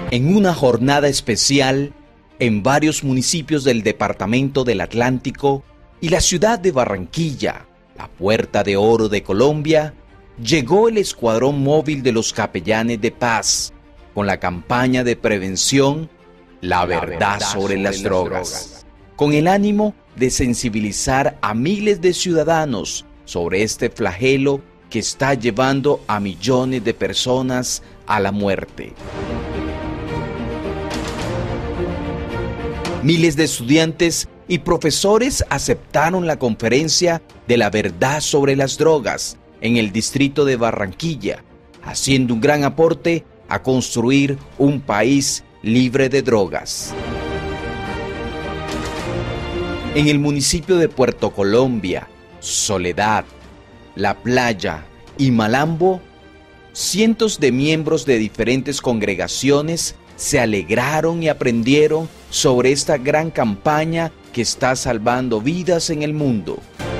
En una jornada especial, en varios municipios del departamento del Atlántico y la ciudad de Barranquilla, la Puerta de Oro de Colombia, llegó el Escuadrón Móvil de los Capellanes de Paz con la campaña de prevención La Verdad sobre las Drogas, con el ánimo de sensibilizar a miles de ciudadanos sobre este flagelo que está llevando a millones de personas a la muerte. Miles de estudiantes y profesores aceptaron la conferencia de la verdad sobre las drogas en el distrito de Barranquilla, haciendo un gran aporte a construir un país libre de drogas. En el municipio de Puerto Colombia, Soledad, La Playa y Malambo, cientos de miembros de diferentes congregaciones se alegraron y aprendieron sobre esta gran campaña que está salvando vidas en el mundo.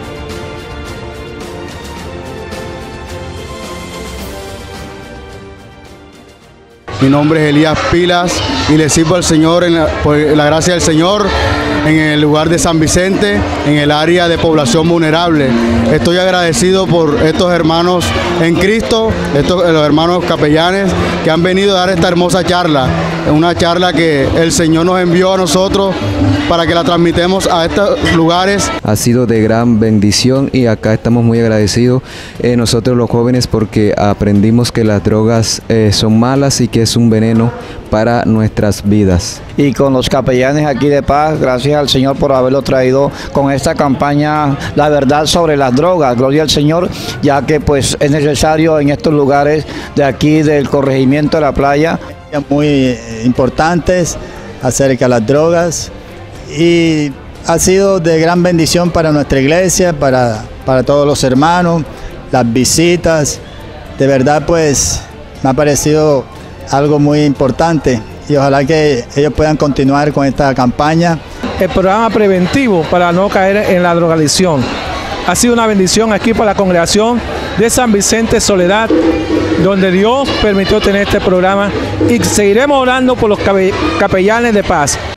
Mi nombre es Elías Pilas y le sirvo al Señor, por la gracia del Señor, en el lugar de San Vicente, en el área de población vulnerable. Estoy agradecido por estos hermanos en Cristo, los hermanos capellanes que han venido a dar esta hermosa charla, una charla que el Señor nos envió a nosotros para que la transmitamos a estos lugares. Ha sido de gran bendición y acá estamos muy agradecidos nosotros los jóvenes porque aprendimos que las drogas son malas y que es un veneno para nuestras vidas. Y con los capellanes aquí de Paz, gracias al Señor por haberlo traído con esta campaña La Verdad sobre las Drogas, gloria al Señor, ya que pues es necesario en estos lugares de aquí del corregimiento de La Playa. Muy importantes acerca de las drogas y ha sido de gran bendición para nuestra iglesia, para todos los hermanos, las visitas, de verdad pues me ha parecido algo muy importante y ojalá que ellos puedan continuar con esta campaña. El programa preventivo para no caer en la drogadicción ha sido una bendición aquí para la congregación de San Vicente Soledad, donde Dios permitió tener este programa y seguiremos orando por los capellanes de paz.